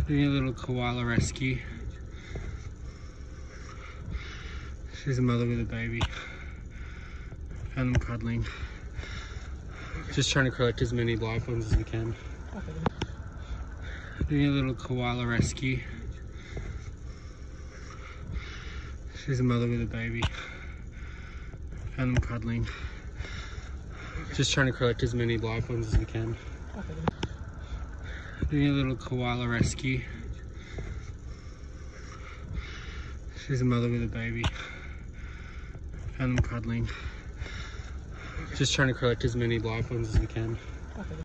Doing a little koala rescue. She's a mother with a baby. Found them cuddling. Just trying to collect as many live ones as we can. Doing a little koala rescue. She's a mother with a baby. Found them cuddling. Just trying to collect as many live ones as we can. Doing a little koala rescue. She's a mother with a baby. Found them cuddling. Just trying to collect as many live ones as we can.